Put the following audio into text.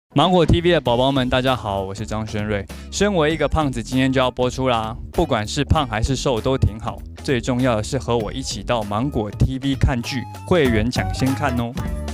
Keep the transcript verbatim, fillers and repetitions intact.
芒果 T V 的宝宝们，大家好，我是张轩瑞。身为一个胖子，今天就要播出啦。不管是胖还是瘦都挺好，最重要的是和我一起到芒果 T V 看剧，会员抢先看哦。